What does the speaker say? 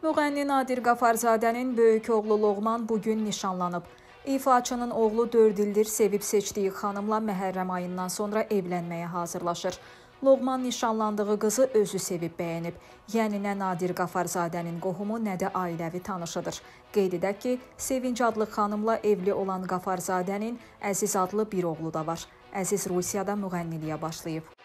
Müğənni Nadir Qafarzadənin böyük oğlu Loğman bugün nişanlanıb. İfaçının oğlu 4 ildir sevib seçdiyi xanımla Məhərrəm ayından sonra evlənməyə hazırlaşır. Loğman nişanlandığı qızı özü sevib bəyənib. Yəni nə Nadir Qafarzadənin qohumu, nə də ailəvi tanışıdır. Qeyd edək ki, Sevinc adlı xanımla evli olan Qafarzadənin Əziz adlı bir oğlu da var. Əziz Rusiyada müğənniliyə başlayıb.